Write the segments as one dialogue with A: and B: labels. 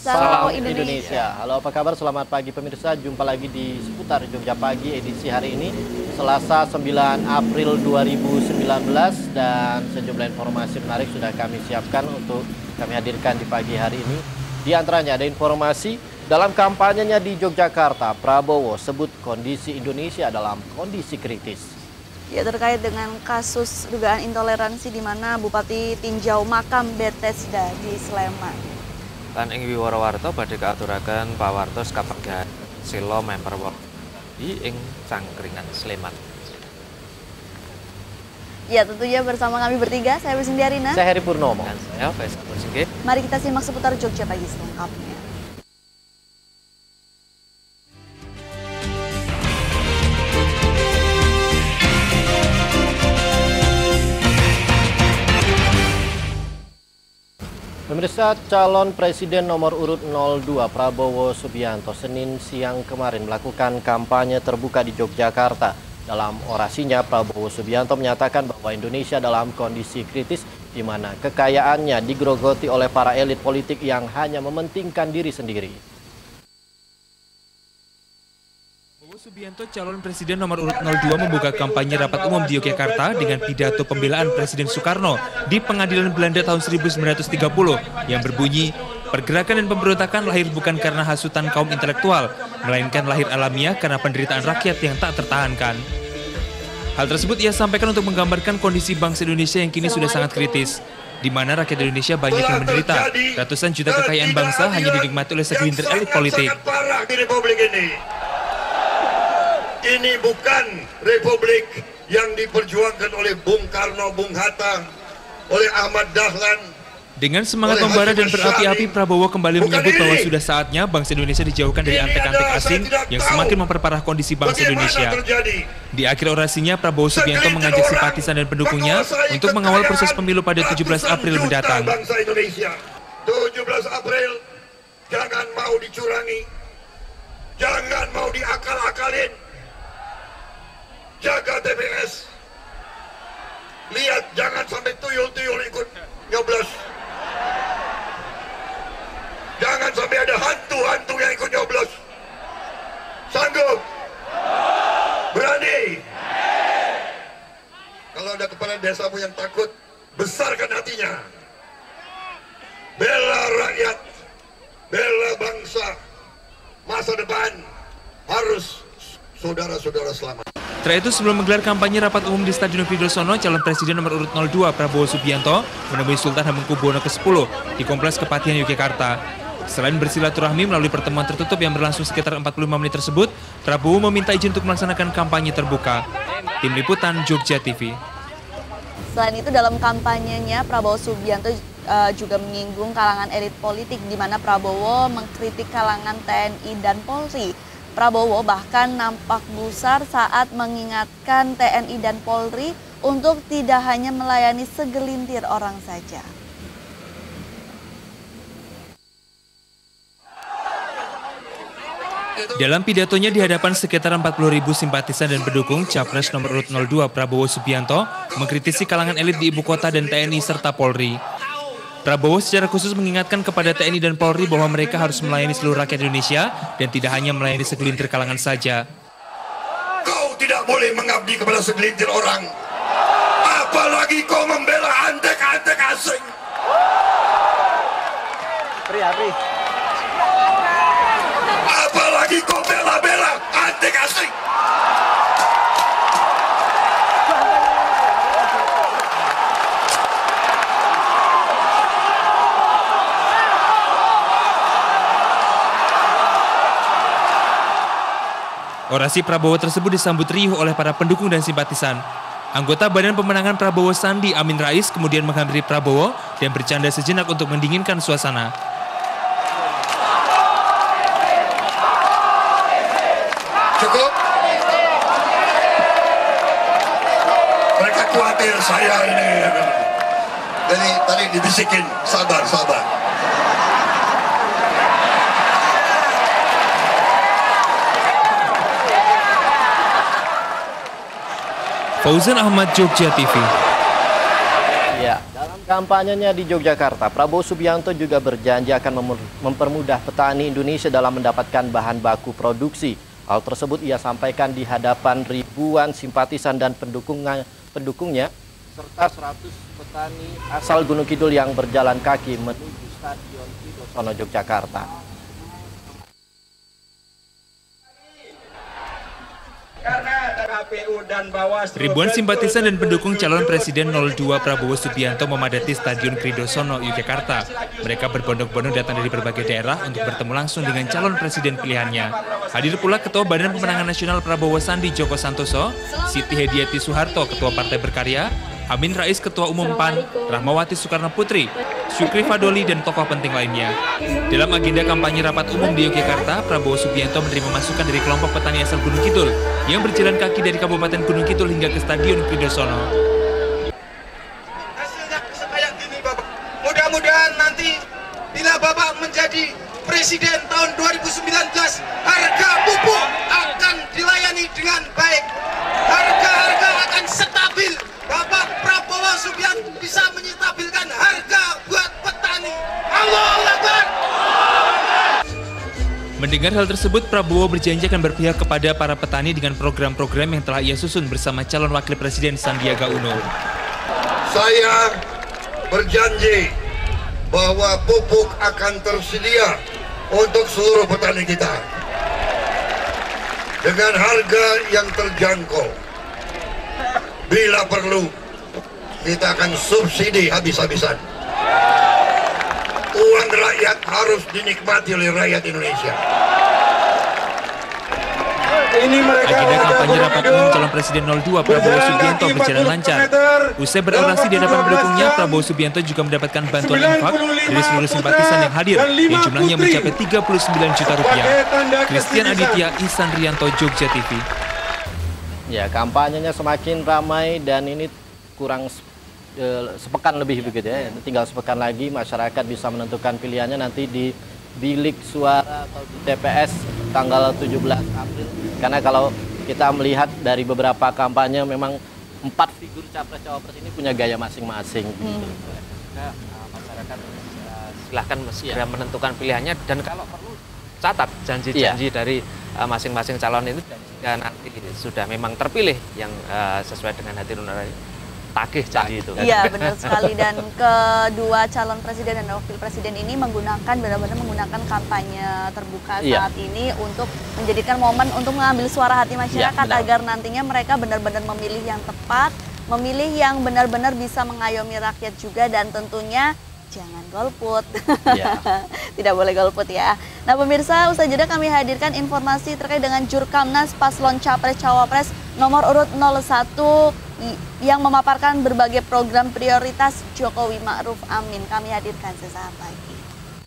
A: Salam Indonesia. Halo, apa kabar? Selamat pagi pemirsa. Jumpa lagi di Seputar Jogja Pagi edisi hari ini, Selasa 9 April 2019, dan sejumlah informasi menarik sudah kami siapkan untuk kami hadirkan di pagi hari ini. Di antaranya ada informasi dalam kampanyenya di Yogyakarta, Prabowo sebut kondisi Indonesia dalam kondisi kritis.
B: Ya, terkait dengan kasus dugaan intoleransi di mana Bupati Tinjau makam Bethesda di Sleman.
C: Lan ing Wiworo-warta badhe kaaturaken Pak Wartos kapegah sila memper di ing Cangkringan Sleman.
B: Ya, tentunya bersama kami bertiga, saya Wisindiarina.
A: Saya Heri Purnomo.
C: Dan saya Faisal Mursike.
B: Mari kita simak Seputar Jogja Pagi selengkapnya.
A: Pemirsa, calon presiden nomor urut 02 Prabowo Subianto Senin siang kemarin melakukan kampanye terbuka di Yogyakarta. Dalam orasinya, Prabowo Subianto menyatakan bahwa Indonesia dalam kondisi kritis di mana kekayaannya digerogoti oleh para elit politik yang hanya mementingkan diri sendiri.
D: Subianto, calon presiden nomor urut 02, membuka kampanye rapat umum di Yogyakarta dengan pidato pembelaan Presiden Soekarno di Pengadilan Belanda tahun 1930 yang berbunyi, pergerakan dan pemberontakan lahir bukan karena hasutan kaum intelektual, melainkan lahir alamiah karena penderitaan rakyat yang tak tertahankan. Hal tersebut ia sampaikan untuk menggambarkan kondisi bangsa Indonesia yang kini sudah sangat kritis, di mana rakyat Indonesia banyak yang menderita. Ratusan juta kekayaan bangsa hanya dinikmati oleh segelintir elit politik.
E: Ini bukan republik yang diperjuangkan oleh Bung Karno, Bung Hatta, oleh Ahmad Dahlan.
D: Dengan semangat membara dan berapi-api, Prabowo kembali menyebut bahwa sudah saatnya bangsa Indonesia dijauhkan dari antek-antek asing yang semakin memperparah kondisi bangsa Indonesia. Di akhir orasinya, Prabowo Subianto mengajak simpatisan dan pendukungnya untuk mengawal proses pemilu pada 17 April mendatang.
E: 17 April, jangan mau dicurangi, jangan mau diakal-akalin. Jaga TPS. Lihat, jangan sampai tuyul-tuyul ikut nyoblos. Jangan sampai ada hantu-hantu yang ikut nyoblos. Sanggup? Berani? Kalau ada kepala desamu yang takut, besarkan hatinya. Bela rakyat, bela bangsa. Masa depan harus saudara-saudara selamat.
D: Setelah itu, sebelum menggelar kampanye rapat umum di Stadion Widosono, calon presiden nomor urut 02 Prabowo Subianto menemui Sultan Hamengkubuwono ke-10 di Kompleks Kepatihan Yogyakarta. Selain bersilaturahmi melalui pertemuan tertutup yang berlangsung sekitar 45 menit tersebut, Prabowo meminta izin untuk melaksanakan kampanye terbuka. Tim Liputan Jogja TV.
B: Selain itu, dalam kampanyenya Prabowo Subianto juga menyinggung kalangan elit politik, di mana Prabowo mengkritik kalangan TNI dan Polri. Prabowo bahkan nampak gusar saat mengingatkan TNI dan Polri untuk tidak hanya melayani segelintir orang saja.
D: Dalam pidatonya di hadapan sekitar 40.000 simpatisan dan pendukung, Capres nomor urut 02 Prabowo Subianto mengkritisi kalangan elit di ibu kota dan TNI serta Polri. Prabowo secara khusus mengingatkan kepada TNI dan Polri bahwa mereka harus melayani seluruh rakyat Indonesia dan tidak hanya melayani segelintir kalangan saja.
E: Kau tidak boleh mengabdi kepada segelintir orang. Apalagi kau membela antek-antek asing. Apalagi kau bela-bela antek asing.
D: Orasi Prabowo tersebut disambut riuh oleh para pendukung dan simpatisan. Anggota Badan Pemenangan Prabowo Sandi Amin Rais kemudian menghampiri Prabowo dan bercanda sejenak untuk mendinginkan suasana.
E: Cukup? Mereka khawatir saya ini. Jadi tadi dibisikin, sabar.
D: Fauzan Ahmad, Jogja TV.
A: Ya, dalam Kampanyenya di Yogyakarta, Prabowo Subianto juga berjanji akan mempermudah petani Indonesia dalam mendapatkan bahan baku produksi. Hal tersebut ia sampaikan di hadapan ribuan simpatisan dan pendukungnya, serta 100 petani asal Gunung Kidul yang berjalan kaki menuju Stadion Kridosono Yogyakarta.
D: Ribuan simpatisan dan pendukung calon Presiden 02 Prabowo Subianto memadati Stadion Kridosono Yogyakarta. Mereka berbondong-bondong datang dari berbagai daerah untuk bertemu langsung dengan calon presiden pilihannya. Hadir pula Ketua Badan Pemenangan Nasional Prabowo Sandi Djoko Santoso, Siti Hediati Soeharto Ketua Partai Berkarya, Amin Rais Ketua Umum PAN, Rahmawati Soekarno Putri, Syukri Fadoli, dan tokoh penting lainnya. Dalam agenda kampanye rapat umum di Yogyakarta, Prabowo Subianto menerima masukan dari kelompok petani asal Gunung Kidul yang berjalan kaki dari Kabupaten Gunung Kidul hingga ke Stadion Kridosono.
F: Hasilnya kayak gini, Bapak. Mudah-mudahan nanti bila Bapak menjadi Presiden tahun 2019, harga pupuk akan dilayani dengan baik. Harga-harga akan stabil. Bapak Prabowo Subianto bisa menyetabilkan harga buat petani. Allahu Akbar.
D: Mendengar hal tersebut, Prabowo berjanji akan berpihak kepada para petani dengan program-program yang telah ia susun bersama calon wakil presiden Sandiaga Uno.
E: Saya berjanji bahwa pupuk akan tersedia untuk seluruh petani kita dengan harga yang terjangkau. Bila perlu, kita akan subsidi habis-habisan. Uang rakyat harus dinikmati oleh rakyat Indonesia.
D: Agenda kampanye rapat umum calon Presiden 02 Prabowo Subianto berjalan lancar. Usai berorasi di hadapan pendukungnya, Prabowo Subianto juga mendapatkan bantuan infak dari seluruh simpatisan yang hadir, yang jumlahnya mencapai 39 juta rupiah. Christian Aditya, Ihsan Rianto, Jogja TV.
A: Ya, kampanyenya semakin ramai dan ini kurang sepekan lebih begitu ya. Tinggal sepekan lagi masyarakat bisa menentukan pilihannya nanti di bilik suara atau di TPS tanggal 17 April. Karena kalau kita melihat dari beberapa kampanye memang 4 figur capres-cawapres ini punya gaya masing-masing. Gitu.
C: Masyarakat silahkan segera menentukan pilihannya, dan kalau perlu catat janji-janji dari masing-masing calon itu, dan nanti sudah memang terpilih yang sesuai dengan hati nurani, tagih janji itu.
B: Iya, benar sekali. Dan kedua calon presiden dan wakil presiden ini benar-benar menggunakan kampanye terbuka saat ini untuk menjadikan momen untuk mengambil suara hati masyarakat agar nantinya mereka benar-benar memilih yang tepat, memilih yang benar-benar bisa mengayomi rakyat juga, dan tentunya jangan golput. Tidak boleh golput ya. Nah pemirsa, usai jeda kami hadirkan informasi terkait dengan Jurkamnas Paslon Capres-Cawapres nomor urut 01 yang memaparkan berbagai program prioritas Jokowi Ma'ruf Amin. Kami hadirkan sesaat lagi.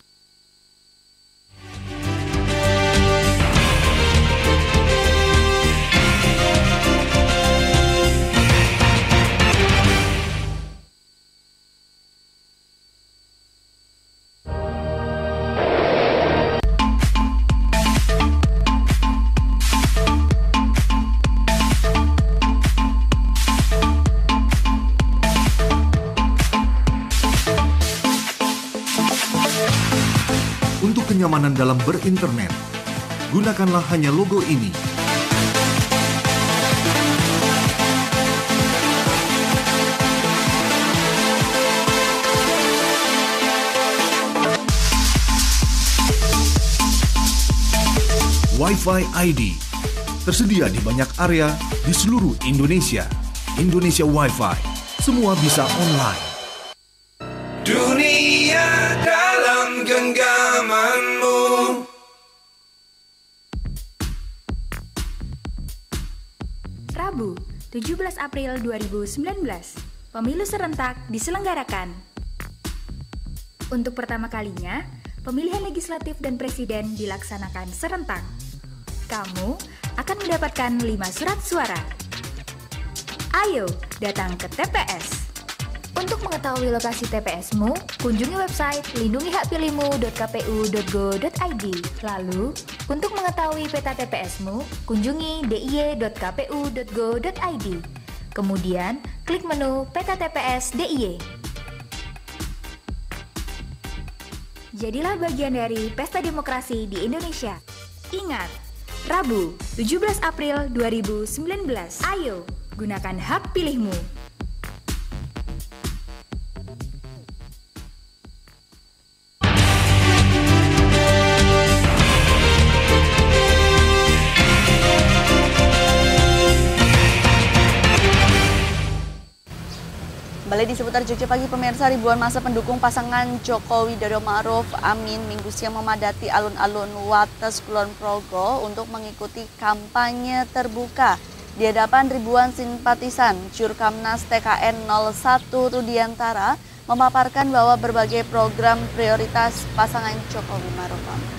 G: Untuk kenyamanan dalam berinternet, gunakanlah hanya logo ini. Wi-Fi ID tersedia di banyak area di seluruh Indonesia. Indonesia Wi-Fi, semua bisa online.
F: Dunia dalam genggamanmu.
H: Rabu, 17 April 2019, pemilu serentak diselenggarakan. Untuk pertama kalinya, pemilihan legislatif dan presiden dilaksanakan serentak. Kamu akan mendapatkan 5 surat suara. Ayo, datang ke TPS. Untuk mengetahui lokasi TPS-mu, kunjungi website lindungihakpilihmu.kpu.go.id. Lalu, untuk mengetahui peta TPS-mu, kunjungi diy.kpu.go.id. Kemudian, klik menu Peta TPS DIY. Jadilah bagian dari pesta demokrasi di Indonesia. Ingat, Rabu, 17 April 2019. Ayo, gunakan hak pilihmu.
B: Kembali di seputar Jogja Pagi, pemirsa, ribuan massa pendukung pasangan Joko Widodo Ma'ruf Amin Minggu siang memadati alun-alun Wates Kulon Progo untuk mengikuti kampanye terbuka. Di hadapan ribuan simpatisan, Jurkamnas TKN 01 Rudiantara memaparkan bahwa berbagai program prioritas pasangan Jokowi Ma'ruf Amin.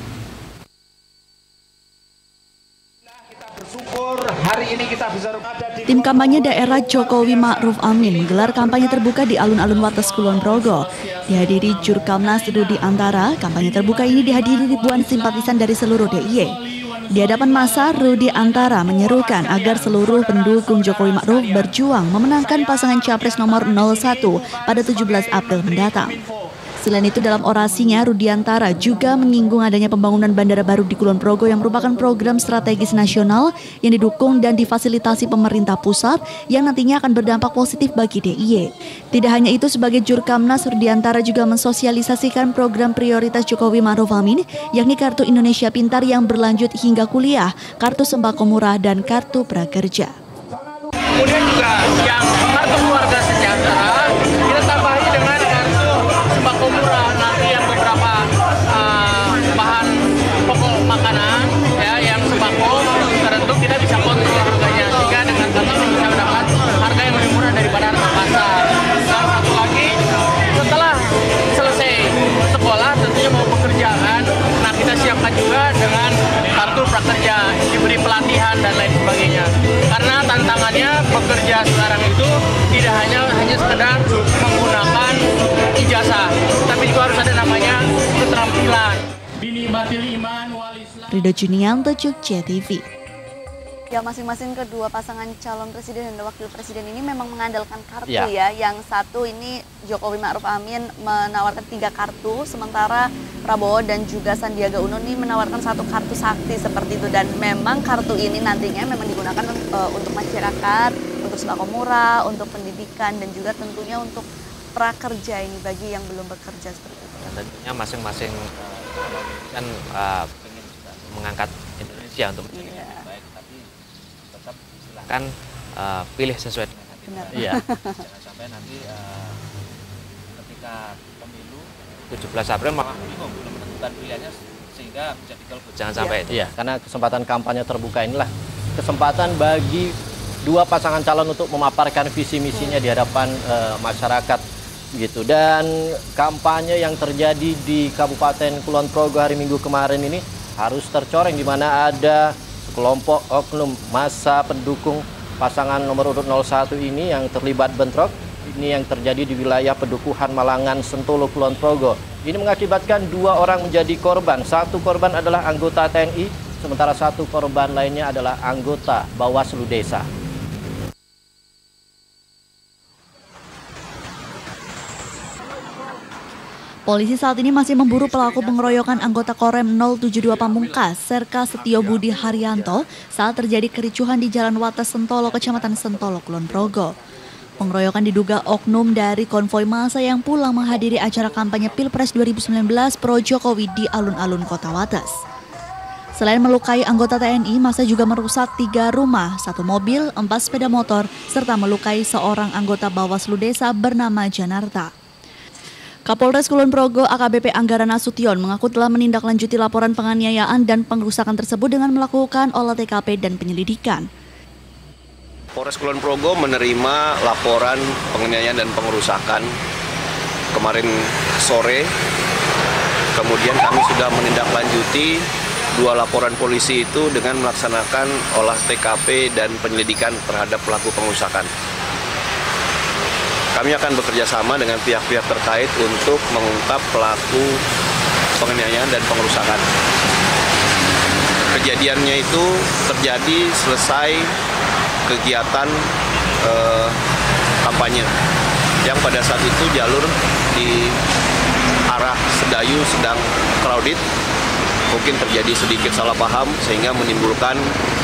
B: Tim kampanye daerah Jokowi Ma'ruf Amin menggelar kampanye terbuka di alun-alun Wates Kulon Progo. Dihadiri Jurkamnas Rudiantara, kampanye terbuka ini dihadiri ribuan simpatisan dari seluruh DIY. Di hadapan massa, Rudiantara menyerukan agar seluruh pendukung Jokowi Ma'ruf berjuang memenangkan pasangan Capres nomor 01 pada 17 April mendatang. Selain itu, dalam orasinya, Rudiantara juga menyinggung adanya pembangunan bandara baru di Kulon Progo yang merupakan program strategis nasional yang didukung dan difasilitasi pemerintah pusat yang nantinya akan berdampak positif bagi DIY. Tidak hanya itu, sebagai Jurkamnas, Rudiantara juga mensosialisasikan program prioritas Jokowi Ma'ruf Amin, yakni Kartu Indonesia Pintar yang berlanjut hingga kuliah, Kartu Sembako Murah, dan Kartu Prakerja.
I: Kemudian juga yang Kartu Keluarga Sejahtera, kita tambahi dengan Kartu Sembako Murah, nanti yang beberapa bahan pokok makanan ya, yang sembako tertentu kita bisa kontrol harganya, sehingga dengan kata bisa mendapat harga yang lebih murah daripada harga pasar. Dan satu lagi, setelah selesai sekolah tentunya mau pekerjaan, nah kita siapkan juga dengan Kartu Prakerja, diberi pelatihan dan lain sebagainya. Karena tantangannya bekerja sekarang itu tidak hanya sekedar menggunakan ijazah, tapi juga harus ada namanya keterampilan.
B: Ridho Junianto, Jogja TV. Ya, masing-masing kedua pasangan calon presiden dan wakil presiden ini memang mengandalkan kartu ya. Yang satu ini Jokowi Ma'ruf Amin menawarkan 3 kartu, sementara Prabowo dan juga Sandiaga Uno ini menawarkan 1 kartu sakti seperti itu. Dan memang kartu ini nantinya memang digunakan untuk masyarakat, untuk sembako murah, untuk pendidikan, dan juga tentunya untuk prakerja ini bagi yang belum bekerja seperti itu.
C: Dan tentunya masing-masing kan ingin juga mengangkat Indonesia untuk menjadi lebih baik, tapi tetap silahkan pilih sesuai dengan hati. Iya. Jangan sampai nanti ketika pemilu 17 April malah bingung belum menentukan pilihannya sehingga menjadi golput. Jangan sampai itu. Iya,
A: karena kesempatan kampanye terbuka inilah kesempatan bagi dua pasangan calon untuk memaparkan visi misinya di hadapan masyarakat gitu. Dan kampanye yang terjadi di Kabupaten Kulon Progo hari Minggu kemarin ini harus tercoreng, di mana ada sekelompok oknum massa pendukung pasangan nomor urut 01 ini yang terlibat bentrok. Ini yang terjadi di wilayah Pedukuhan Malangan, Sentolo, Kulon Progo. Ini mengakibatkan 2 orang menjadi korban. 1 korban adalah anggota TNI, sementara 1 korban lainnya adalah anggota Bawaslu Desa.
B: Polisi saat ini masih memburu pelaku pengeroyokan anggota Korem 072 Pamungkas, Serka Setio Budi Haryanto, saat terjadi kericuhan di Jalan Wates Sentolo, Kecamatan Sentolo, Kulon Progo. Pengeroyokan diduga oknum dari konvoi massa yang pulang menghadiri acara kampanye Pilpres 2019 Pro Jokowi di alun-alun Kota Wates. Selain melukai anggota TNI, massa juga merusak 3 rumah, 1 mobil, 4 sepeda motor, serta melukai seorang anggota Bawaslu Desa bernama Janarta. Kapolres Kulon Progo AKBP Anggara Nasution mengaku telah menindaklanjuti laporan penganiayaan dan pengrusakan tersebut dengan melakukan olah TKP dan penyelidikan.
J: Polres Kulon Progo menerima laporan penganiayaan dan pengerusakan kemarin sore. Kemudian kami sudah menindaklanjuti 2 laporan polisi itu dengan melaksanakan olah TKP dan penyelidikan terhadap pelaku pengerusakan. Kami akan bekerja sama dengan pihak-pihak terkait untuk mengungkap pelaku penganiayaan dan pengerusakan. Kejadiannya itu terjadi selesai kegiatan kampanye yang pada saat itu jalur di arah arah Sedayu sedang crowded, mungkin terjadi sedikit salah paham sehingga menimbulkan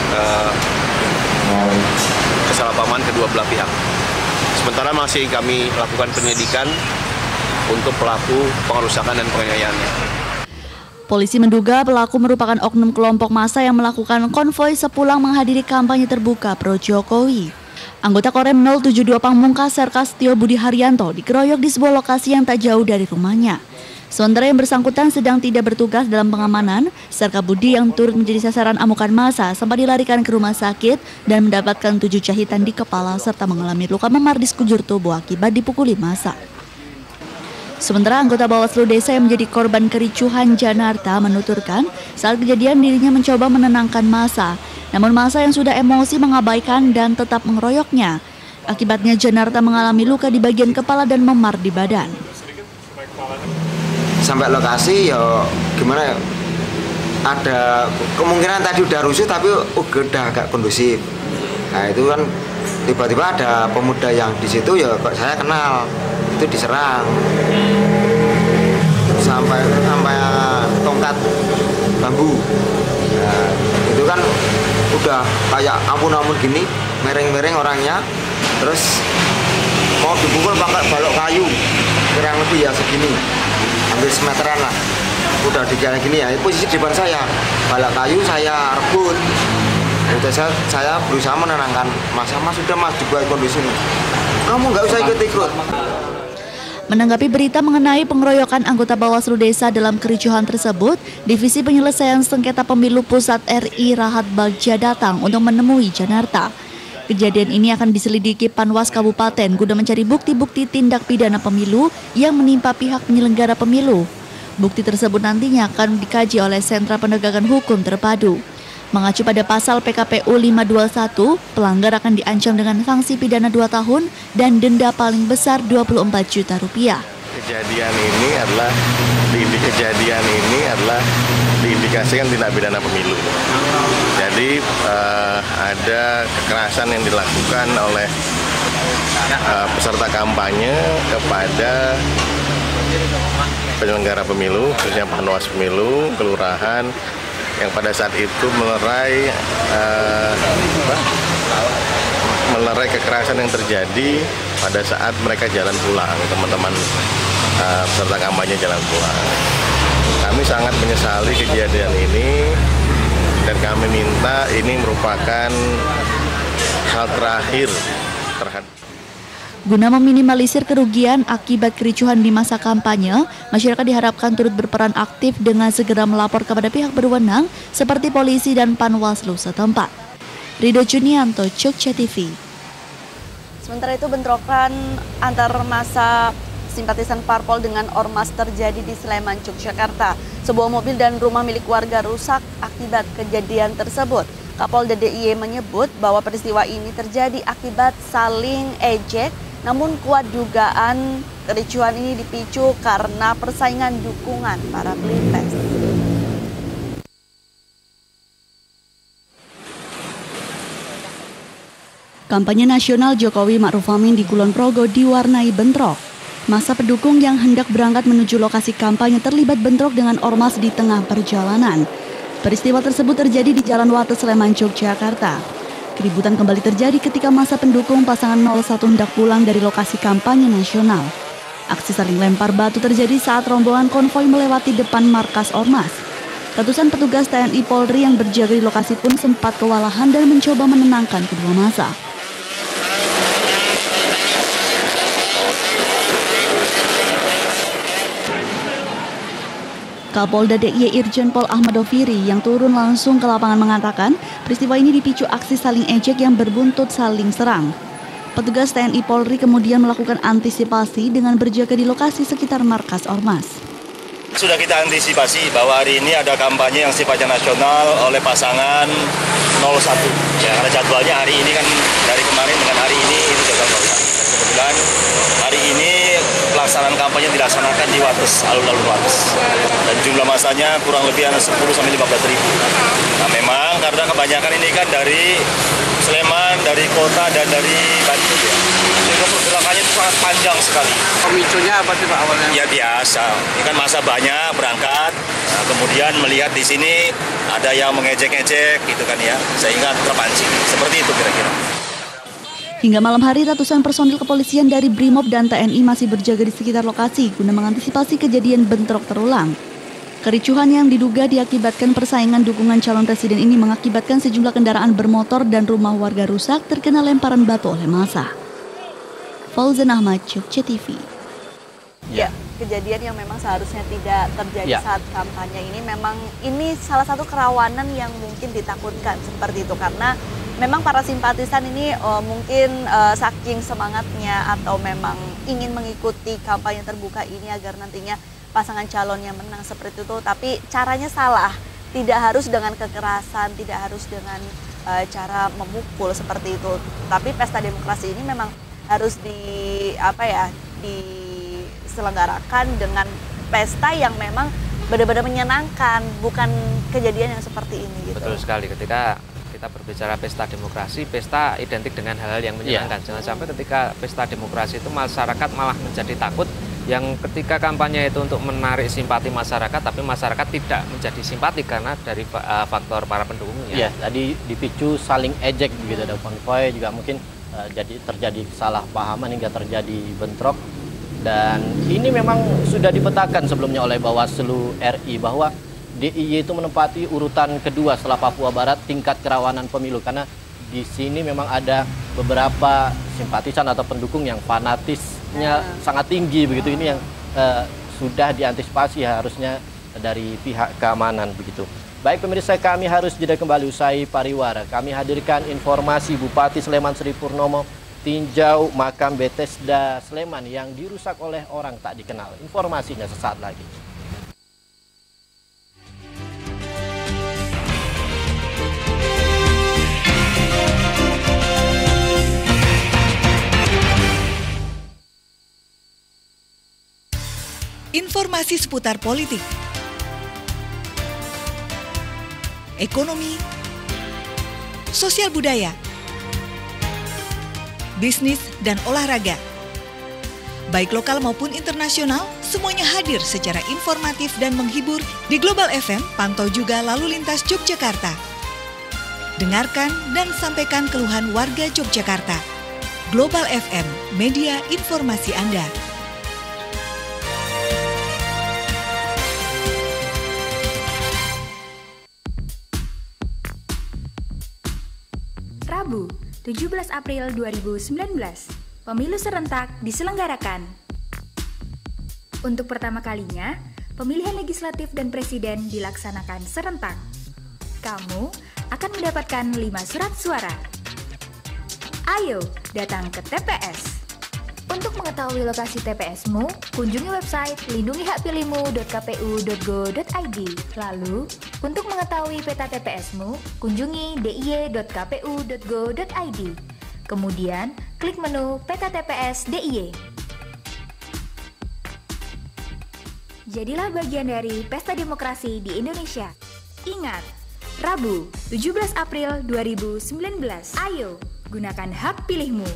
J: kesalahpahaman kedua belah pihak. Sementara masih kami lakukan penyelidikan untuk pelaku pengerusakan dan penganiayaannya.
B: Polisi menduga pelaku merupakan oknum kelompok massa yang melakukan konvoi sepulang menghadiri kampanye terbuka pro Jokowi. Anggota Korem 072 Pamungkas Serkastio Budi Haryanto dikeroyok di sebuah lokasi yang tak jauh dari rumahnya. Sementara yang bersangkutan sedang tidak bertugas dalam pengamanan, Serka Budi yang turut menjadi sasaran amukan massa sempat dilarikan ke rumah sakit dan mendapatkan 7 jahitan di kepala serta mengalami luka memar di sekujur tubuh akibat dipukuli massa. Sementara anggota Bawaslu Desa yang menjadi korban kericuhan Janarta menuturkan saat kejadian dirinya mencoba menenangkan massa. Namun massa yang sudah emosi mengabaikan dan tetap mengeroyoknya. Akibatnya Janarta mengalami luka di bagian kepala dan memar di badan.
K: Sampai lokasi ya gimana ya, ada kemungkinan tadi udah rusuh tapi udah agak kondusif. Nah itu kan tiba-tiba ada pemuda yang di situ ya kok saya kenal, itu diserang sampai tongkat bambu. Nah, itu kan udah kayak ampun-ampun gini, mereng-mereng orangnya, terus mau dipukul pakai balok kayu kurang lebih ya segini, hampir semeteran lah, udah digana gini ya, posisi di depan saya, balok kayu saya rebut. Udah saya berusaha menenangkan, mas sudah mas dibuat kondisi ini, kamu nggak usah ikut-ikut.
B: Menanggapi berita mengenai pengeroyokan anggota Bawaslu Desa dalam kericuhan tersebut, Divisi Penyelesaian Sengketa Pemilu Pusat RI Rahat Bagja datang untuk menemui Janarta. Kejadian ini akan diselidiki Panwas Kabupaten guna mencari bukti-bukti tindak pidana pemilu yang menimpa pihak penyelenggara pemilu. Bukti tersebut nantinya akan dikaji oleh Sentra Penegakan Hukum Terpadu. Mengacu pada pasal PKPU 521, pelanggar akan diancam dengan sanksi pidana 2 tahun dan denda paling besar Rp24 juta.
L: Kejadian ini adalah diindikasikan tindak pidana pemilu. Jadi ada kekerasan yang dilakukan oleh peserta kampanye kepada penyelenggara pemilu, khususnya Panwas Pemilu, kelurahan, yang pada saat itu melerai kekerasan yang terjadi pada saat mereka jalan pulang, teman-teman peserta kampanye jalan pulang. Kami sangat menyesali kejadian ini dan kami minta ini merupakan hal terakhir terhadap.
B: Guna meminimalisir kerugian akibat kericuhan di masa kampanye, masyarakat diharapkan turut berperan aktif dengan segera melapor kepada pihak berwenang seperti polisi dan Panwaslu setempat. Rido Junianto, Jogja TV. Sementara itu bentrokan antar massa simpatisan parpol dengan ormas terjadi di Sleman, Yogyakarta. Sebuah mobil dan rumah milik warga rusak akibat kejadian tersebut. Kapolda DIY menyebut bahwa peristiwa ini terjadi akibat saling ejek. Namun kuat dugaan kericuhan ini dipicu karena persaingan dukungan para pelintas. Kampanye nasional Jokowi Ma'ruf Amin di Kulon Progo diwarnai bentrok. Massa pendukung yang hendak berangkat menuju lokasi kampanye terlibat bentrok dengan ormas di tengah perjalanan. Peristiwa tersebut terjadi di Jalan Wates Sleman, Yogyakarta. Keributan kembali terjadi ketika massa pendukung pasangan 01 hendak pulang dari lokasi kampanye nasional. Aksi saling lempar batu terjadi saat rombongan konvoi melewati depan markas ormas. Ratusan petugas TNI Polri yang berjaga di lokasi pun sempat kewalahan dan mencoba menenangkan kedua massa. Kapolda DIY Irjen Pol Ahmad Doviri yang turun langsung ke lapangan mengatakan peristiwa ini dipicu aksi saling ejek yang berbuntut saling serang. Petugas TNI Polri kemudian melakukan antisipasi dengan berjaga di lokasi sekitar markas ormas.
M: Sudah kita antisipasi bahwa hari ini ada kampanye yang sifatnya nasional oleh pasangan 01. Ya, karena jadwalnya hari ini kan dari kemarin dengan hari ini itu jadwal 01. Kebetulan hari ini pelaksanaan kampanye dilaksanakan di Wates, alun-alun Wates. Dan jumlah masanya kurang lebih 10 sampai 15 ribu. Nah memang karena kebanyakan ini kan dari Sleman, dari kota, dan dari Bandung ya. Sehingga pergerakannya itu sangat panjang sekali.
I: Pemicunya apa sih Pak awalnya?
M: Ya biasa, ini kan masa banyak berangkat, nah, kemudian melihat di sini ada yang mengejek-ejek gitu kan ya, sehingga terpancing. Seperti itu kira-kira.
B: Hingga malam hari, ratusan personil kepolisian dari Brimob dan TNI masih berjaga di sekitar lokasi guna mengantisipasi kejadian bentrok terulang. Kericuhan yang diduga diakibatkan persaingan dukungan calon presiden ini mengakibatkan sejumlah kendaraan bermotor dan rumah warga rusak terkena lemparan batu oleh massa. Fauzan Ahmad, Jogja TV.
N: Ya, kejadian yang memang seharusnya tidak terjadi saat kampanye ini memang ini salah satu kerawanan yang mungkin ditakutkan seperti itu karena memang para simpatisan ini mungkin saking semangatnya atau memang ingin mengikuti kampanye terbuka ini agar nantinya pasangan calon yang menang seperti itu, tapi caranya salah. Tidak harus dengan kekerasan, tidak harus dengan cara memukul seperti itu. Tapi pesta demokrasi ini memang harus diselenggarakan dengan pesta yang memang benar-benar menyenangkan, bukan kejadian yang seperti ini gitu.
C: Betul sekali, ketika kita berbicara pesta demokrasi, pesta identik dengan hal-hal yang menyenangkan. Jangan sampai ketika pesta demokrasi itu masyarakat malah menjadi takut, yang ketika kampanye itu untuk menarik simpati masyarakat, tapi masyarakat tidak menjadi simpati karena dari faktor para pendukungnya.
A: Iya, tadi dipicu saling ejek begitu, ada konvoy juga mungkin terjadi kesalahpahaman hingga terjadi bentrok. Dan ini memang sudah dipetakan sebelumnya oleh Bawaslu RI bahwa DIY itu menempati urutan kedua setelah Papua Barat tingkat kerawanan pemilu, karena di sini memang ada beberapa simpatisan atau pendukung yang fanatisnya sangat tinggi begitu. Ini yang sudah diantisipasi harusnya dari pihak keamanan begitu. Baik pemirsa, kami harus jeda kembali usai pariwara. Kami hadirkan informasi Bupati Sleman Sri Purnomo tinjau makam Bethesda Sleman yang dirusak oleh orang tak dikenal. Informasinya sesaat lagi.
O: Informasi seputar politik, ekonomi, sosial budaya, bisnis, dan olahraga. Baik lokal maupun internasional, semuanya hadir secara informatif dan menghibur di Global FM, pantau juga lalu lintas Yogyakarta. Dengarkan dan sampaikan keluhan warga Yogyakarta. Global FM, media informasi Anda.
H: Rabu, 17 April 2019, pemilu serentak diselenggarakan. Untuk pertama kalinya, pemilihan legislatif dan presiden dilaksanakan serentak. Kamu akan mendapatkan 5 surat suara. Ayo, datang ke TPS. Untuk mengetahui lokasi TPS-mu, kunjungi website lindungihakpilihmu.kpu.go.id. Lalu, untuk mengetahui peta TPS-mu, kunjungi diy.kpu.go.id. Kemudian, klik menu Peta TPS DIY. Jadilah bagian dari Pesta Demokrasi di Indonesia. Ingat, Rabu, 17 April 2019. Ayo, gunakan hak pilihmu.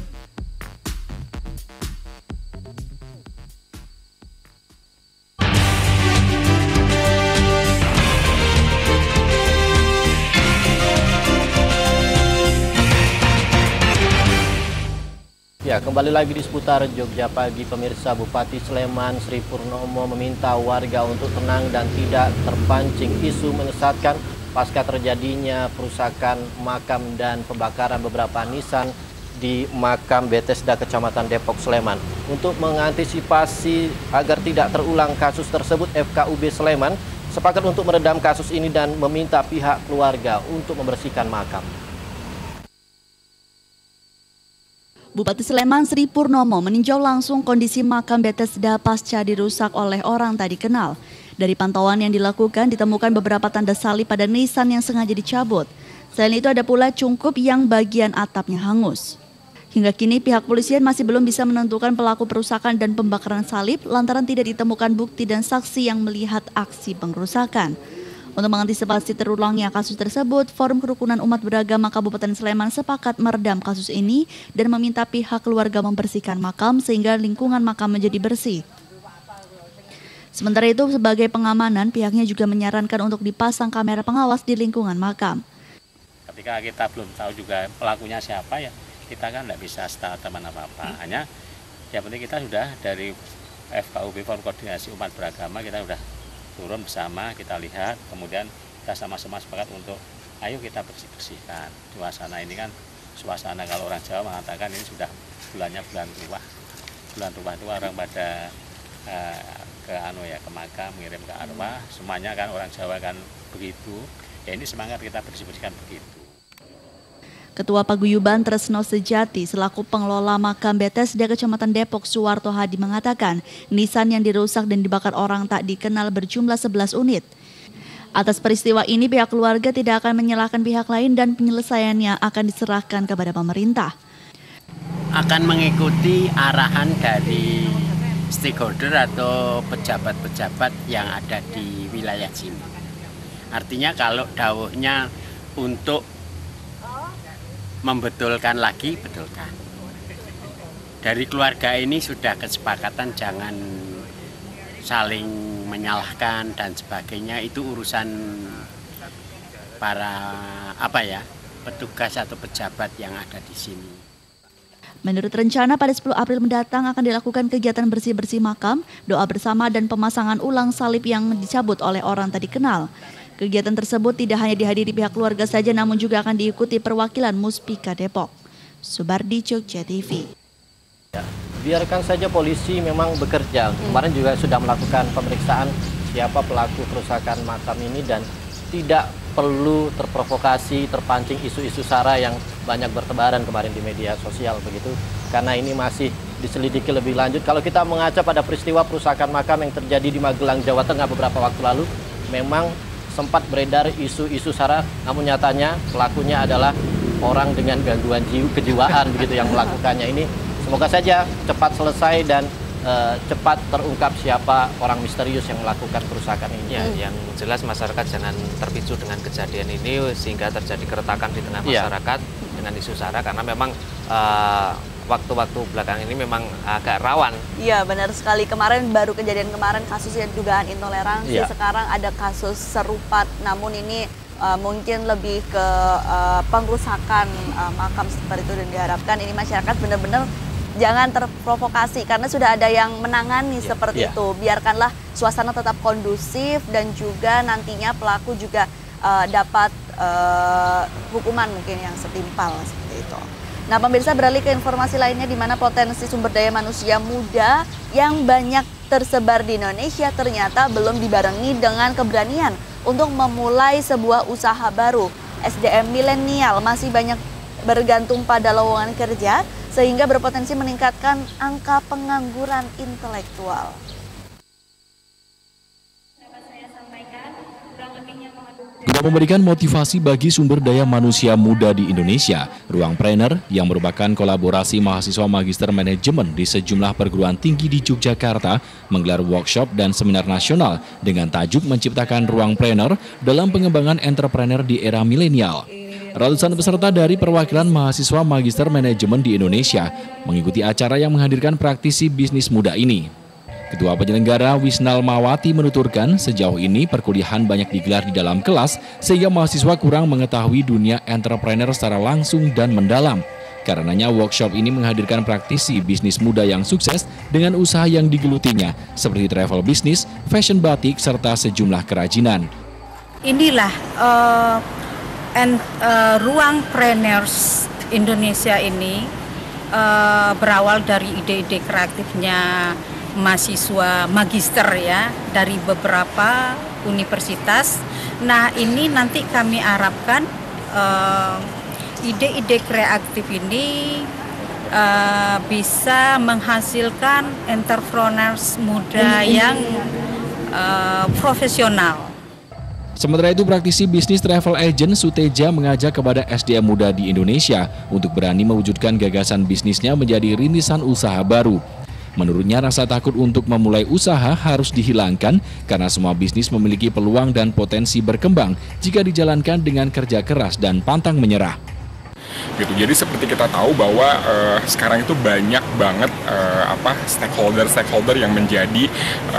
A: Ya, kembali lagi di seputar Jogja Pagi pemirsa. Bupati Sleman Sri Purnomo meminta warga untuk tenang dan tidak terpancing isu menyesatkan pasca terjadinya perusakan makam dan pembakaran beberapa nisan di makam Bethesda Kecamatan Depok Sleman. Untuk mengantisipasi agar tidak terulang kasus tersebut, FKUB Sleman sepakat untuk meredam kasus ini dan meminta pihak keluarga untuk membersihkan makam.
B: Bupati Sleman Sri Purnomo meninjau langsung kondisi makam Bethesda pasca dirusak oleh orang tak dikenal. Dari pantauan yang dilakukan ditemukan beberapa tanda salib pada nisan yang sengaja dicabut. Selain itu ada pula cungkup yang bagian atapnya hangus. Hingga kini pihak polisian masih belum bisa menentukan pelaku perusakan dan pembakaran salib lantaran tidak ditemukan bukti dan saksi yang melihat aksi pengerusakan. Untuk mengantisipasi terulangnya kasus tersebut, Forum Kerukunan Umat Beragama Kabupaten Sleman sepakat meredam kasus ini dan meminta pihak keluarga membersihkan makam sehingga lingkungan makam menjadi bersih. Sementara itu, sebagai pengamanan, pihaknya juga menyarankan untuk dipasang kamera pengawas di lingkungan makam.
P: Ketika kita belum tahu juga pelakunya siapa, ya kita kan tidak bisa statement apa-apa. Hanya yang penting kita sudah dari FKUB Forum Koordinasi Umat Beragama, kita sudah turun bersama, kita lihat, kemudian kita sama-sama sepakat untuk ayo kita bersih-bersihkan. Suasana ini kan, suasana kalau orang Jawa mengatakan ini sudah bulannya bulan ruah. Bulan ruah itu orang pada ke makam, ngirim ke arwah, semuanya kan orang Jawa kan begitu. Ya ini semangat kita bersih-bersihkan begitu.
B: Ketua Paguyuban Tresno Sejati selaku pengelola makam BTSD Kecamatan Depok Suwarto Hadi mengatakan nisan yang dirusak dan dibakar orang tak dikenal berjumlah 11 unit. Atas peristiwa ini pihak keluarga tidak akan menyalahkan pihak lain dan penyelesaiannya akan diserahkan kepada pemerintah.
Q: Akan mengikuti arahan dari stakeholder atau pejabat-pejabat yang ada di wilayah sini. Artinya kalau dawuhnya untuk membetulkan lagi, betulkan. Dari keluarga ini sudah kesepakatan jangan saling menyalahkan dan sebagainya, itu urusan para petugas atau pejabat yang ada di sini.
B: Menurut rencana pada 10 April mendatang akan dilakukan kegiatan bersih-bersih makam, doa bersama dan pemasangan ulang salib yang dicabut oleh orang tak dikenal. Kegiatan tersebut tidak hanya dihadiri pihak keluarga saja namun juga akan diikuti perwakilan Muspika Depok. Subardi, Jogja TV.
A: Ya, biarkan saja polisi memang bekerja. Kemarin juga sudah melakukan pemeriksaan siapa pelaku kerusakan makam ini dan tidak perlu terprovokasi, terpancing isu-isu sara yang banyak bertebaran kemarin di media sosial begitu. Karena ini masih diselidiki lebih lanjut. Kalau kita mengaca pada peristiwa perusakan makam yang terjadi di Magelang, Jawa Tengah beberapa waktu lalu, memang sempat beredar isu-isu sara, namun nyatanya pelakunya adalah orang dengan gangguan kejiwaan begitu yang melakukannya ini. Semoga saja cepat selesai dan cepat terungkap siapa orang misterius yang melakukan kerusakan ini.
C: Ya, yang jelas masyarakat jangan terpicu dengan kejadian ini sehingga terjadi keretakan di tengah masyarakat dengan isu sara, karena memang waktu-waktu belakangan ini memang agak rawan.
N: Iya, benar sekali. Baru kejadian kemarin kasusnya dugaan intoleransi, sekarang ada kasus serupa, namun ini mungkin lebih ke pengrusakan makam seperti itu, dan diharapkan ini masyarakat benar-benar jangan terprovokasi karena sudah ada yang menangani seperti itu. Biarkanlah suasana tetap kondusif dan juga nantinya pelaku juga dapat hukuman mungkin yang setimpal seperti itu. Nah, pemirsa, beralih ke informasi lainnya di mana potensi sumber daya manusia muda yang banyak tersebar di Indonesia ternyata belum dibarengi dengan keberanian untuk memulai sebuah usaha baru. SDM milenial masih banyak bergantung pada lowongan kerja sehingga berpotensi meningkatkan angka pengangguran intelektual.
R: Guna memberikan motivasi bagi sumber daya manusia muda di Indonesia, Ruangpreneur yang merupakan kolaborasi mahasiswa Magister Manajemen di sejumlah perguruan tinggi di Yogyakarta menggelar workshop dan seminar nasional dengan tajuk menciptakan Ruangpreneur dalam pengembangan entrepreneur di era milenial. Ratusan peserta dari perwakilan mahasiswa Magister Manajemen di Indonesia mengikuti acara yang menghadirkan praktisi bisnis muda ini. Ketua penyelenggara Wisnal Mawati menuturkan sejauh ini perkuliahan banyak digelar di dalam kelas sehingga mahasiswa kurang mengetahui dunia entrepreneur secara langsung dan mendalam. Karenanya workshop ini menghadirkan praktisi bisnis muda yang sukses dengan usaha yang digelutinya seperti travel bisnis, fashion batik, serta sejumlah kerajinan.
S: Inilah Ruangpreneurs Indonesia ini berawal dari ide-ide kreatifnya mahasiswa magister ya dari beberapa universitas. Nah, ini nanti kami harapkan ide-ide kreatif ini bisa menghasilkan entrepreneurs muda yang profesional.
R: Sementara itu, praktisi bisnis travel agent Suteja mengajak kepada SDM muda di Indonesia untuk berani mewujudkan gagasan bisnisnya menjadi rintisan usaha baru. Menurutnya rasa takut untuk memulai usaha harus dihilangkan karena semua bisnis memiliki peluang dan potensi berkembang jika dijalankan dengan kerja keras dan pantang menyerah.
T: Gitu. Jadi seperti kita tahu bahwa sekarang itu banyak banget stakeholder yang menjadi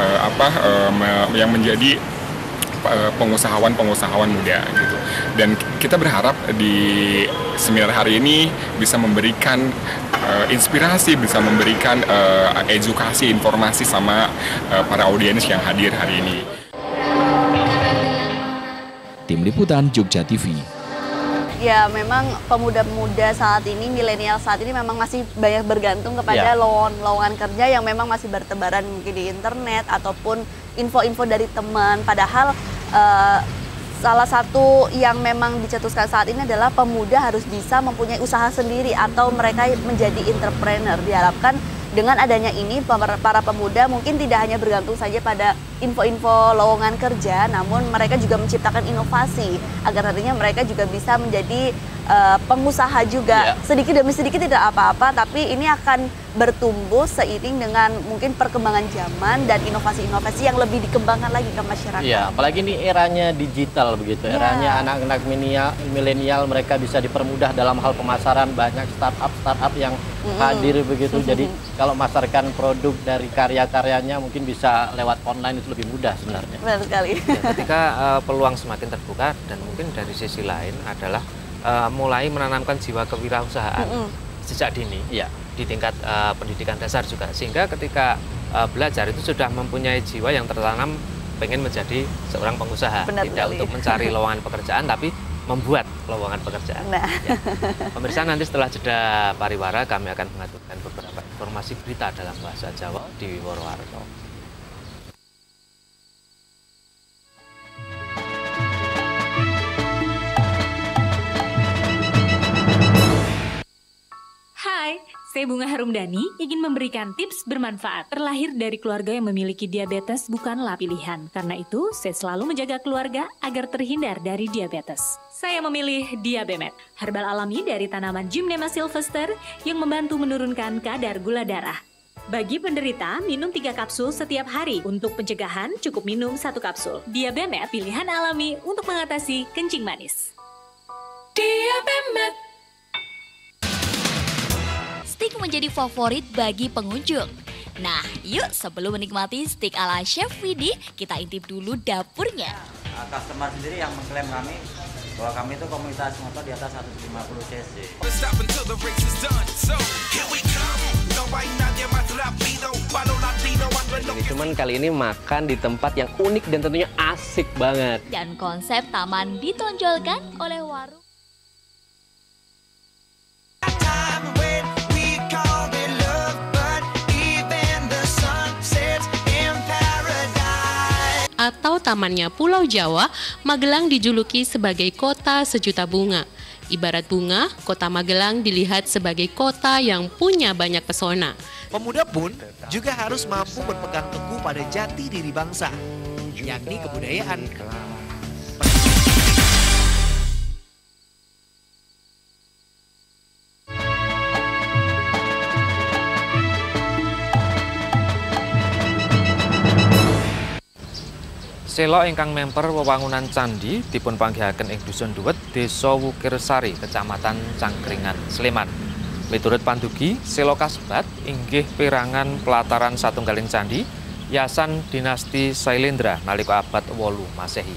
T: pengusahawan muda gitu. Dan kita berharap di seminar hari ini bisa memberikan inspirasi, bisa memberikan edukasi, informasi sama para audiens yang hadir hari ini.
R: Tim Liputan Jogja TV.
B: Ya, memang pemuda-pemuda saat ini, milenial saat ini memang masih banyak bergantung kepada lowongan kerja yang memang masih bertebaran mungkin di internet ataupun info-info dari teman. Padahal salah satu yang memang dicetuskan saat ini adalah pemuda harus bisa mempunyai usaha sendiri atau mereka menjadi entrepreneur. Diharapkan dengan adanya ini para pemuda mungkin tidak hanya bergantung saja pada info-info lowongan kerja, namun mereka juga menciptakan inovasi agar nantinya mereka juga bisa menjadi pengusaha juga. Sedikit demi sedikit tidak apa-apa, tapi ini akan bertumbuh seiring dengan mungkin perkembangan zaman dan inovasi-inovasi yang lebih dikembangkan lagi ke masyarakat.
A: Iya, apalagi ini eranya digital begitu, eranya anak-anak milenial mereka bisa dipermudah dalam hal pemasaran, banyak startup yang hadir begitu. Jadi kalau masarkan produk dari karya-karyanya mungkin bisa lewat online itu lebih mudah sebenarnya.
B: Benar sekali.
C: Ya, ketika peluang semakin terbuka dan mungkin dari sisi lain adalah mulai menanamkan jiwa kewirausahaan sejak dini di tingkat pendidikan dasar juga, sehingga ketika belajar itu sudah mempunyai jiwa yang tertanam pengen menjadi seorang pengusaha. Tidak untuk mencari lowongan pekerjaan tapi membuat lowongan pekerjaan. Pemirsa, nanti setelah jeda pariwara kami akan mengaturkan beberapa informasi berita dalam bahasa Jawa di Worowarto.
U: Hai, saya Bunga Harumdani ingin memberikan tips bermanfaat. Terlahir dari keluarga yang memiliki diabetes bukanlah pilihan. Karena itu, saya selalu menjaga keluarga agar terhindar dari diabetes. Saya memilih Diabemed, herbal alami dari tanaman Gymnema sylvester yang membantu menurunkan kadar gula darah. Bagi penderita, minum 3 kapsul setiap hari. Untuk pencegahan, cukup minum 1 kapsul. Diabemed, pilihan alami untuk mengatasi kencing manis. Diabemed.
V: Stik menjadi favorit bagi pengunjung. Nah, yuk sebelum menikmati stik ala Chef Widi, kita intip dulu dapurnya.
W: Customer sendiri yang mengklaim kami bahwa kami itu komunitas motor di atas 150 cc.
C: Cuman kali ini makan di tempat yang unik dan tentunya asik banget.
V: Dan konsep taman ditonjolkan oleh warung.
X: Atau tamannya Pulau Jawa, Magelang dijuluki sebagai kota sejuta bunga. Ibarat bunga, kota Magelang dilihat sebagai kota yang punya banyak pesona.
Y: Pemuda pun juga harus mampu berpegang teguh pada jati diri bangsa, yakni kebudayaan.
C: Selo ingkang memper wewangunan candi dipun panggihaken ing Dusun Duwet, Desa Wukirsari, Kecamatan Cangkringan, Sleman. Miturut pandugi, selo kasebat inggih perangan pelataran satunggaling candi yasan dinasti Sailendra nalika abad 8 Masehi.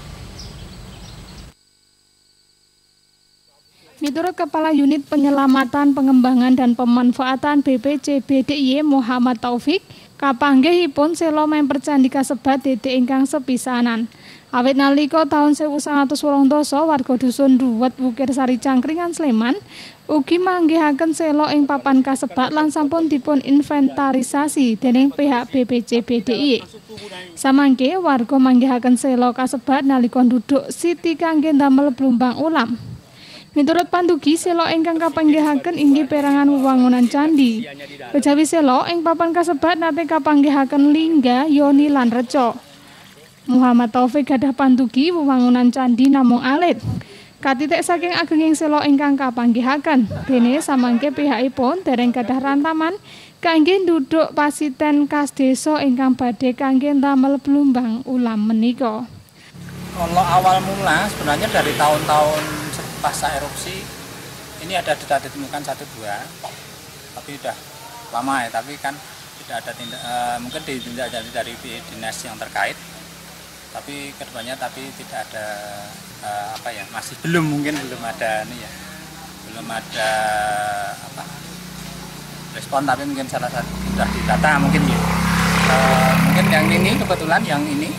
Z: Miturut Kepala Unit Penyelamatan, Pengembangan dan Pemanfaatan BPCB DIY Muhammad Taufik, kapanggihipun selo memper candi kasebat dede ingkang sepisanan. Awit nalika taun 1980 warga Dusun Duwet Wukirsari Cangkringan Sleman ugi manggihaken selo ing papan kasebat lan sampun dipun inventarisasi dening pihak BPCB DIY. Samangke warga manggihaken selo kasebat nalika nduduk siti kangge ndamel blumbang ulam. Miturut pandugi, selo ingkang kapanggihaken inggih perangan wewangunan candi. Kejawi selo ing papan kasebat nate kapanggihaken lingga, yoni lan reca. Muhammad Taufik gadah pandugi wewangunan candi namung alit. Katitik saking agenging selo ingkang kapanggihaken, dene samangke pihakipun dereng gadah rantaman kangge nduduk pasiten kas desa ingkang badhe kangge ndamel blumbang ulam menika.
D: Kalau awal mula sebenarnya dari tahun-tahun pasca erupsi ini ada ditemukan 1-2, tapi sudah lama ya, tapi kan tidak ada mungkin ditindak dari dinas yang terkait, tapi kedepannya tidak ada masih belum ada respon, tapi mungkin salah satu sudah didata mungkin ya. Mungkin yang ini kebetulan yang ini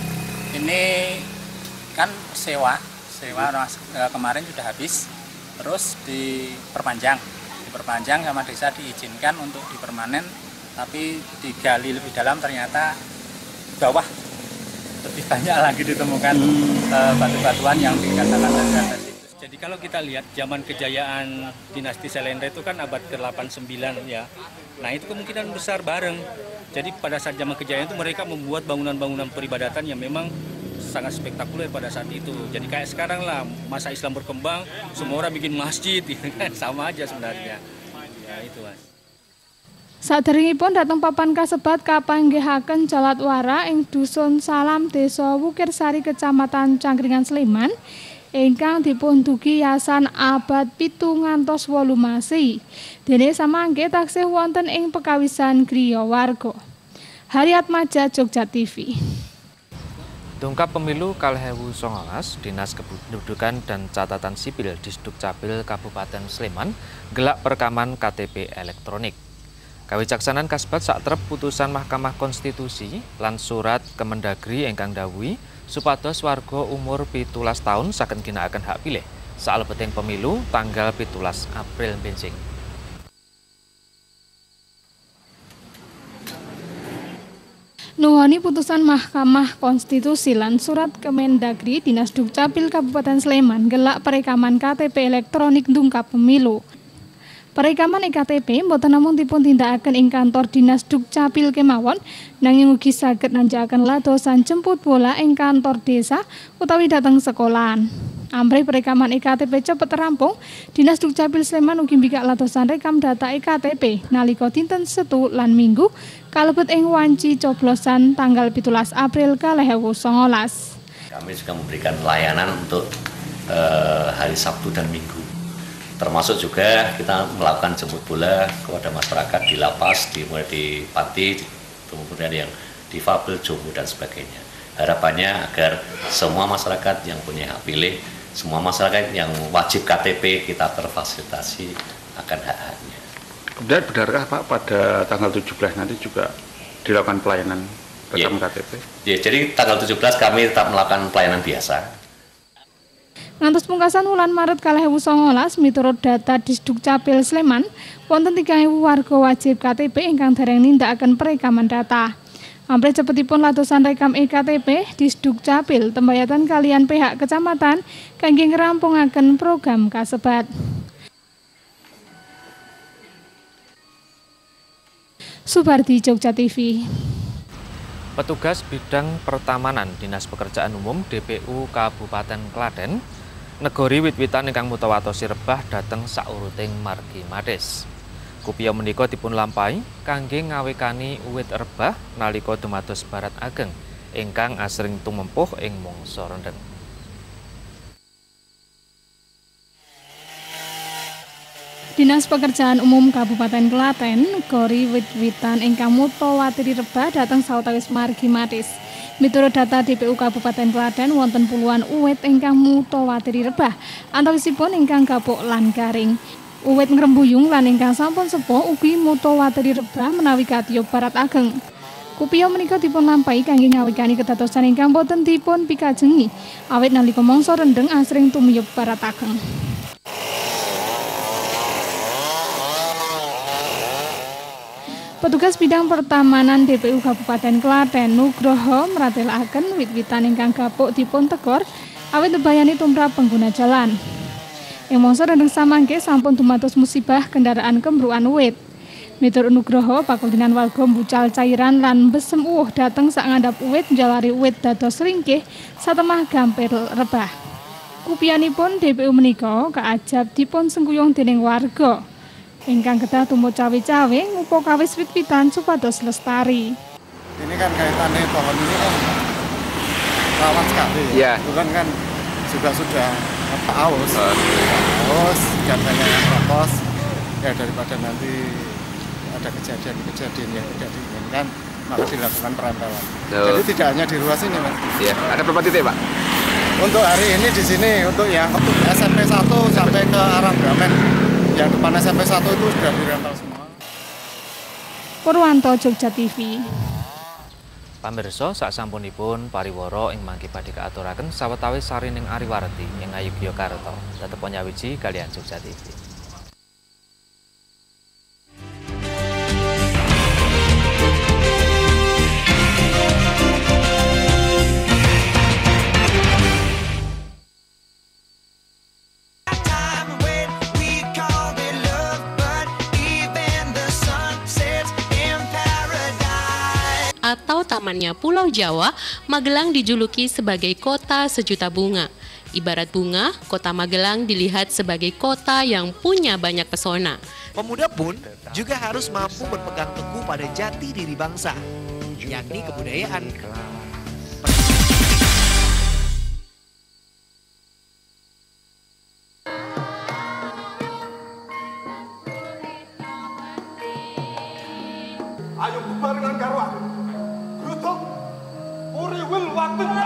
D: kan sewa kemarin sudah habis, terus diperpanjang sama desa, diizinkan untuk dipermanen, tapi digali lebih dalam ternyata bawah lebih banyak lagi ditemukan batu-batuan yang dikatakan dari atas itu. Jadi kalau kita lihat zaman kejayaan dinasti Selendra itu kan abad ke-89 ya. Nah itu kemungkinan besar bareng. Jadi pada saat zaman kejayaan itu mereka membuat bangunan-bangunan peribadatan yang memang sangat spektakuler pada saat itu. Jadi kayak sekarang lah, masa Islam berkembang, semua orang bikin masjid, sama aja sebenarnya. Ya itu Mas.
Z: Saderengipun dhateng papan kasebat kapanggihaken Jalatwara ing Dusun Salam Desa Wukirsari Kecamatan Cangkringan Sleman ingkang dipundugi Yayasan abad 7 ngantos 8 Masehi. Dene samangke taksih wonten ing pekawisan griya warga. Hariat Maja, Jogja TV.
C: Dongkap pemilu 2019, Dinas Kependudukan dan Catatan Sipil Disdukcapil Kabupaten Sleman gelak perekaman KTP elektronik. Kawicaksanan kasbat satrep putusan Mahkamah Konstitusi lan surat Kemendagri ingkang dawuhi supados warga umur 17 tahun saged ginakaken hak pilih salebeting pemilu tanggal 17 April benjing.
Z: Nuhoni putusan Mahkamah Konstitusi lan surat Kemendagri Dinas Dukcapil Kabupaten Sleman gelak perekaman KTP elektronik dungkap pemilu. Perekaman EKTP mboten namung dipun tindakaken ing kantor Dinas Dukcapil kemawon, nanging ugi saged nanjakaken ladosan jemput bola ing kantor desa utawi dhateng sekolahan. Amrih perekaman EKTP cepet rampung, Dinas Dukcapil Sleman ugi mbikak ladosan rekam data EKTP nalika dinten Setu lan Minggu kalebet ing wanci coblosan tanggal 17 April 2019.
E: Kami juga memberikan layanan untuk hari Sabtu dan Minggu. Termasuk juga kita melakukan jemput bola kepada masyarakat di lapas, mulai di panti, kemudian yang difabel, jomblo dan sebagainya. Harapannya agar semua masyarakat yang punya hak pilih, semua masyarakat yang wajib KTP kita terfasilitasi akan hak-haknya.
F: Kemudian benarkah Pak pada tanggal 17 nanti juga dilakukan pelayanan rekam KTP?
E: Ya, jadi tanggal 17 kami tetap melakukan pelayanan biasa.
Z: Ngantos pungkasan wulan Maret 2019 miturut data Disdukcapil Sleman, wonten 3.000 warga wajib KTP ingkang dereng nindakaken perekaman data. Amrih cepetipun ladosan rekam EKTP Disdukcapil tembayatan kalian pihak kecamatan kangge ngrampungaken program kasebat. Subardi, Jogja TV.
C: Petugas bidang pertamanan Dinas Pekerjaan Umum DPU Kabupaten Klaten negori wit-witan ingkang mutawatosi rebah dhateng sauruting margi Mades. Kupia menika dipun lampahi kangge ngawekani uwit rebah nalika dumados barat ageng ingkang asring tumempuh ing mangsa rendheng.
Z: Dinas Pekerjaan Umum Kabupaten Klaten negori wit-witan ingkang mutawatiri rebah dhateng sawetawis margi Mades. Miturut data DPU Kabupaten Klaten wonten puluhan uwit ingkang mutawatiri rebah, antawisipun ingkang gapuk lan garing. Uwit ngrembuyung lan ingkang sampun sepuh ugi mutawatiri rebah menawi katiup barat ageng. Kupia menika dipun lampahi kangge ngawekani kedadosan ingkang boten dipun pikajengi, awit nalika mangsa rendheng asring tumiyup barat ageng. Petugas bidang pertamanan DPU Kabupaten Klaten Nugroho mratelaken wit-witan ingkang gapuk dipun tegor awit bebayani tumrap pengguna jalan. Ing mangsa rendheng samangke sampun dumados musibah kendaraan kembruan wit. Miturut Nugroho, pakultinan warga mbucal cairan lan besem dhateng sak ngandhap wit jalari wit dados ringkih satemah gampil rebah. Kekopianipun DPU menika kaajab dipun sengkuyung dening warga ingkang kedah tumut cawe-cawe ngupo kawis wit-witan supados lestari.
G: Ini kan kaitannya pohon ini kan rawan sekali.
I: Ya.
G: Kebetulan kan juga sudah haus dan banyak yang keropos. Ya daripada nanti ada kejadian yang tidak diinginkan, maka dilakukan perantalan. Jadi tidak hanya di ruas ini, Mas.
I: Iya. Ada berapa titik, Pak?
G: Untuk hari ini di sini untuk yang SMP 1 sampai ke arah Bramen, yang depan SMP 1 itu sudah dirental semua.
Z: Purwanto, Jogja TV.
C: Pamirsa, saksampunipun pariwara ing mangke badhe kaaturaken sawetawis sarining Ariwarti ing Ngayogyakarta. Tetep nyawiji kaliyan Jogja TV.
X: Atau tamannya Pulau Jawa, Magelang dijuluki sebagai kota sejuta bunga. Ibarat bunga, kota Magelang dilihat sebagai kota yang punya banyak pesona.
Y: Pemuda pun juga harus mampu berpegang teguh pada jati diri bangsa, yakni kebudayaan.
J: Ayo bubar dengan karuan. Grutuk, uri wil waktunya.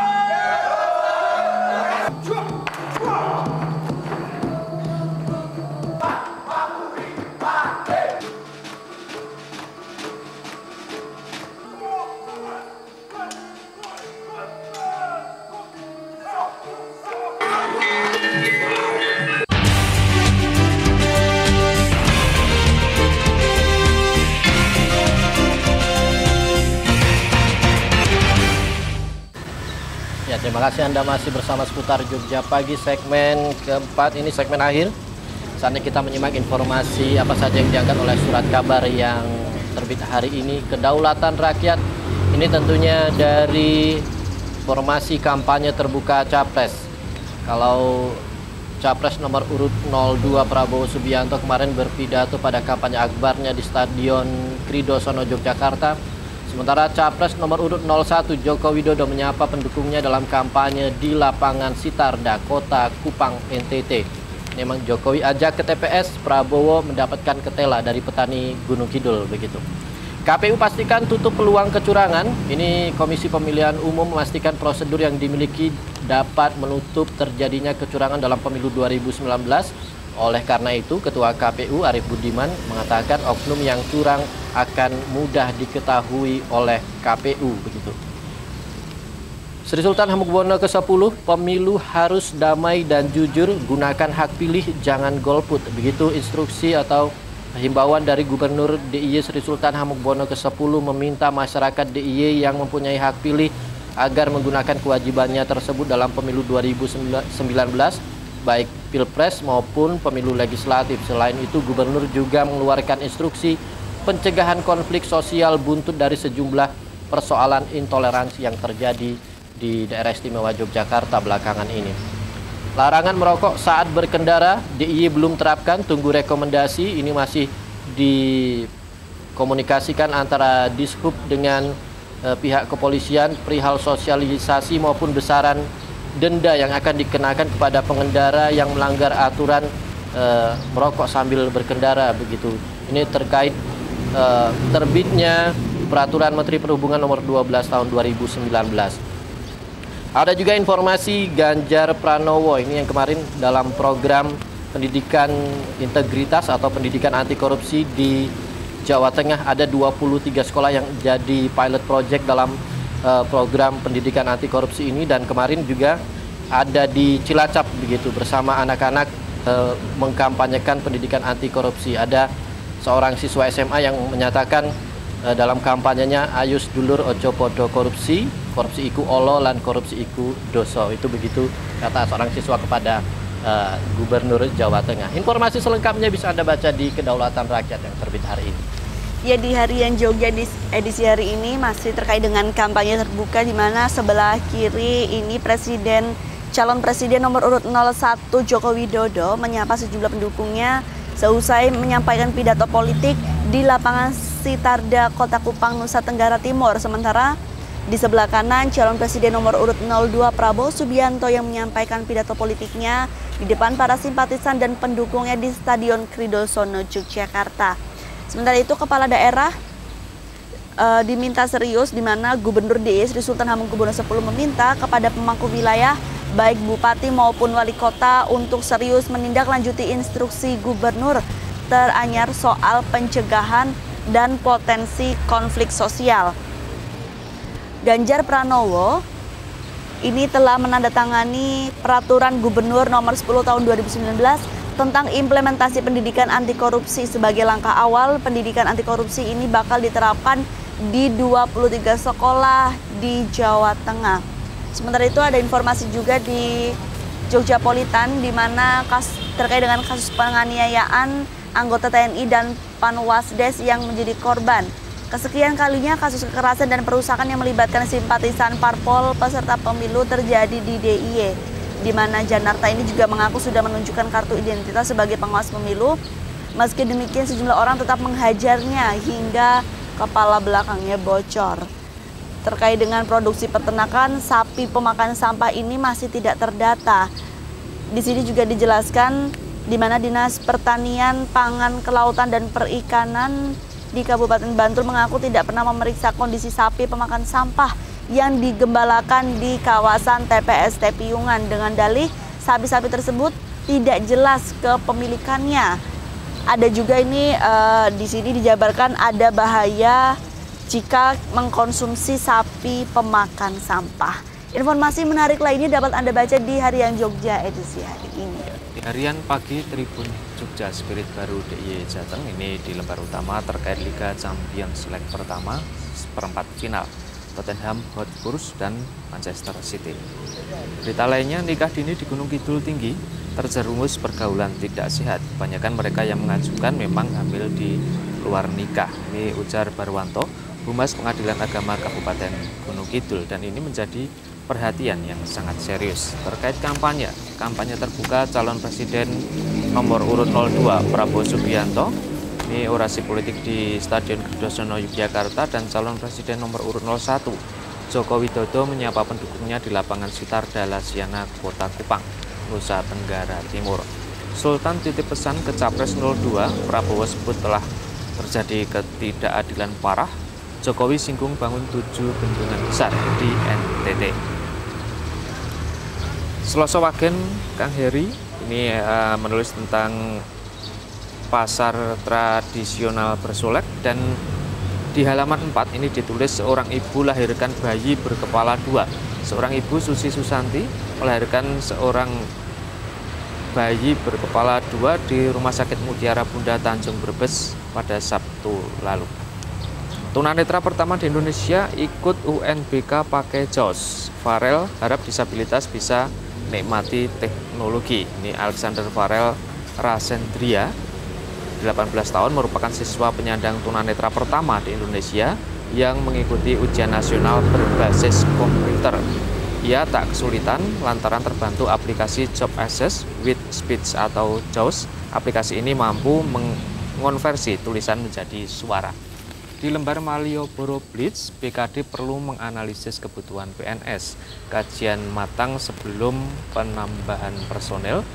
A: Ya, terima kasih Anda masih bersama Seputar Jogja Pagi, segmen keempat, ini segmen akhir. Saatnya kita menyimak informasi apa saja yang diangkat oleh surat kabar yang terbit hari ini. Kedaulatan rakyat, ini tentunya dari formasi kampanye terbuka Capres. Kalau Capres nomor urut 02 Prabowo Subianto kemarin berpidato pada kampanye akbarnya di Stadion Kridosono Yogyakarta. Sementara Capres nomor urut 01 Joko Widodo menyapa pendukungnya dalam kampanye di lapangan Sitarda, Kota Kupang, NTT. Memang Jokowi ajak ke TPS, Prabowo mendapatkan ketela dari petani Gunung Kidul begitu. KPU pastikan tutup peluang kecurangan. Ini Komisi Pemilihan Umum memastikan prosedur yang dimiliki dapat menutup terjadinya kecurangan dalam pemilu 2019. Oleh karena itu, Ketua KPU Arief Budiman mengatakan oknum yang curang akan mudah diketahui oleh KPU begitu. Sri Sultan Hamengkubuwono ke-10, pemilu harus damai dan jujur, gunakan hak pilih, jangan golput. Begitu instruksi atau himbauan dari Gubernur DIY Sri Sultan Hamengkubuwono ke-10 meminta masyarakat DIY yang mempunyai hak pilih agar menggunakan kewajibannya tersebut dalam pemilu 2019, baik Pilpres maupun pemilu legislatif. Selain itu, Gubernur juga mengeluarkan instruksi pencegahan konflik sosial buntut dari sejumlah persoalan intoleransi yang terjadi di daerah istimewa Yogyakarta belakangan ini. Larangan merokok saat berkendara, DIY belum terapkan, tunggu rekomendasi. Ini masih dikomunikasikan antara Dishub dengan pihak kepolisian perihal sosialisasi maupun besaran denda yang akan dikenakan kepada pengendara yang melanggar aturan merokok sambil berkendara begitu. Ini terkait terbitnya Peraturan Menteri Perhubungan Nomor 12 Tahun 2019. Ada juga informasi Ganjar Pranowo ini yang kemarin dalam program pendidikan integritas atau pendidikan anti korupsi di Jawa Tengah ada 23 sekolah yang jadi pilot project dalam program pendidikan anti korupsi ini, dan kemarin juga ada di Cilacap begitu bersama anak-anak mengkampanyekan pendidikan anti korupsi. Ada seorang siswa SMA yang menyatakan dalam kampanyenya ayus dulur ojo podo korupsi, korupsi iku olo lan korupsi iku doso. Itu begitu kata seorang siswa kepada Gubernur Jawa Tengah. Informasi selengkapnya bisa Anda baca di Kedaulatan Rakyat yang terbit hari ini.
B: Ya, di Harian Jogja di edisi hari ini masih terkait dengan kampanye terbuka, di mana sebelah kiri ini Presiden calon presiden nomor urut 01 Joko Widodo menyapa sejumlah pendukungnya seusai menyampaikan pidato politik di lapangan Sitarda, Kota Kupang, Nusa Tenggara Timur. Sementara di sebelah kanan calon presiden nomor urut 02 Prabowo Subianto yang menyampaikan pidato politiknya di depan para simpatisan dan pendukungnya di Stadion Kridosono, Yogyakarta. Sementara itu kepala daerah diminta serius, di mana Gubernur DIY Sri Sultan Hamengkubuwono X meminta kepada pemangku wilayah baik bupati maupun wali kota untuk serius menindaklanjuti instruksi gubernur teranyar soal pencegahan dan potensi konflik sosial. Ganjar Pranowo ini telah menandatangani peraturan gubernur nomor 10 tahun 2019 tentang implementasi pendidikan anti korupsi. Sebagai langkah awal, pendidikan anti korupsi ini bakal diterapkan di 23 sekolah di Jawa Tengah. Sementara itu ada informasi juga di Jogjapolitan di mana terkait dengan kasus penganiayaan anggota TNI dan Panwasdes yang menjadi korban. Kesekian kalinya kasus kekerasan dan perusakan yang melibatkan simpatisan parpol peserta pemilu terjadi di DIY, di mana Janarta ini juga mengaku sudah menunjukkan kartu identitas sebagai pengawas pemilu. Meski demikian, sejumlah orang tetap menghajarnya hingga kepala belakangnya bocor. Terkait dengan produksi peternakan, sapi pemakan sampah ini masih tidak terdata. Di sini juga dijelaskan di mana Dinas Pertanian, Pangan, Kelautan, dan Perikanan di Kabupaten Bantul mengaku tidak pernah memeriksa kondisi sapi pemakan sampah yang digembalakan di kawasan TPST Piungan dengan dalih sapi-sapi tersebut tidak jelas kepemilikannya. Ada juga ini di sini dijabarkan ada bahaya jika mengkonsumsi sapi pemakan sampah. Informasi menarik lainnya dapat Anda baca di Harian Jogja edisi hari ini.
C: Di Harian Pagi, Tribun Jogja Spirit Baru DIY Jateng ini di lembar utama terkait Liga Champions League pertama perempat final Tottenham Hotspur dan Manchester City. Berita lainnya, nikah dini di Gunung Kidul tinggi, terjerumus pergaulan tidak sehat. Kebanyakan mereka yang mengajukan memang hamil di luar nikah. Ini ujar Barwanto, Humas Pengadilan Agama Kabupaten Gunung Kidul, dan ini menjadi perhatian yang sangat serius. Terkait kampanye terbuka calon presiden nomor urut 02 Prabowo Subianto, ini orasi politik di Stadion Kridosono, Yogyakarta, dan calon presiden nomor urut 01 Joko Widodo menyapa pendukungnya di lapangan Sitarda Lasiana, Kota Kupang, Nusa Tenggara Timur. Sultan titip pesan ke Capres 02, Prabowo sebut telah terjadi ketidakadilan parah. Jokowi singgung bangun 7 bendungan besar di NTT. Selasa Wagen, Kang Heri ini menulis tentang pasar tradisional Bersolek, dan di halaman 4 ini ditulis seorang ibu lahirkan bayi berkepala 2. Seorang ibu, Susi Susanti, melahirkan seorang bayi berkepala 2 di Rumah Sakit Mutiara Bunda Tanjung Brebes pada Sabtu lalu. Tunanetra pertama di Indonesia ikut UNBK pakai JAWS. Farel harap disabilitas bisa nikmati teknologi. Ini Alexander Farel Rasendria, 18 tahun, merupakan siswa penyandang tunanetra pertama di Indonesia yang mengikuti ujian nasional berbasis komputer. Ia tak kesulitan lantaran terbantu aplikasi Job Access with Speech atau JAWS. Aplikasi ini mampu mengonversi tulisan menjadi suara. Di lembar Malioboro Blitz, BKD perlu menganalisis kebutuhan PNS, kajian matang sebelum penambahan personel,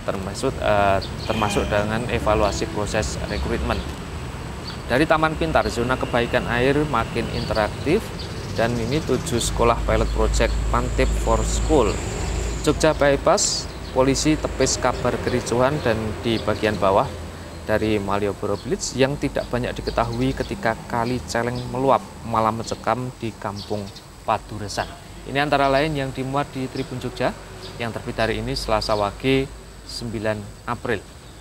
C: termasuk dengan evaluasi proses rekrutmen. Dari Taman Pintar, zona kebaikan air makin interaktif, dan ini 7 sekolah pilot project Pantip for School. Jogja Bypass, polisi tepis kabar kericuhan dan di bagian bawah dari Malioboro Blitz yang tidak banyak diketahui ketika kali Celeng meluap malah mencekam di Kampung Paduresan. Ini antara lain yang dimuat di Tribun Jogja yang terbit hari ini Selasa Wage 9 April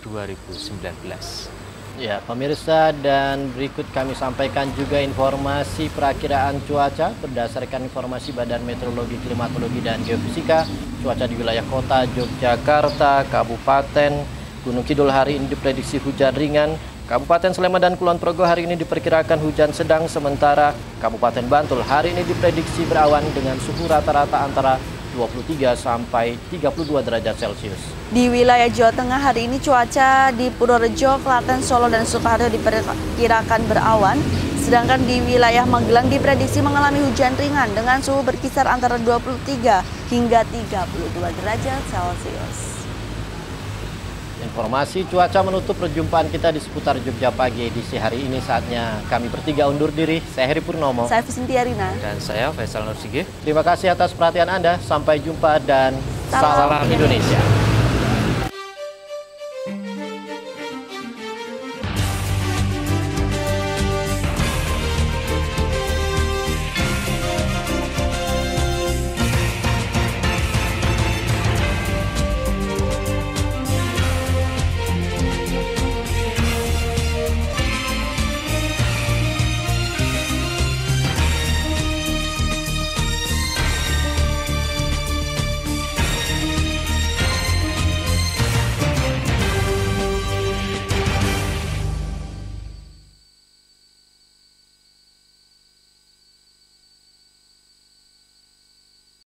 C: 2019.
A: Ya, pemirsa, dan berikut kami sampaikan juga informasi perakiraan cuaca berdasarkan informasi Badan Meteorologi, Klimatologi, dan Geofisika. Cuaca di wilayah kota Yogyakarta, Kabupaten Gunung Kidul hari ini diprediksi hujan ringan. Kabupaten Sleman dan Kulon Progo hari ini diperkirakan hujan sedang, sementara Kabupaten Bantul hari ini diprediksi berawan dengan suhu rata-rata antara 23 sampai 32 derajat Celcius.
B: Di wilayah Jawa Tengah hari ini cuaca di Purworejo, Klaten, Solo, dan Sukoharjo diperkirakan berawan. Sedangkan di wilayah Magelang diprediksi mengalami hujan ringan dengan suhu berkisar antara 23 hingga 32 derajat Celcius.
A: Informasi cuaca menutup perjumpaan kita di seputar Jogja Pagi edisi hari ini. Saatnya kami bertiga undur diri. Saya Heri Purnomo.
B: Saya Visintia Rina.
C: Dan saya Faisal Nursige.
A: Terima kasih atas perhatian Anda. Sampai jumpa dan salam Indonesia.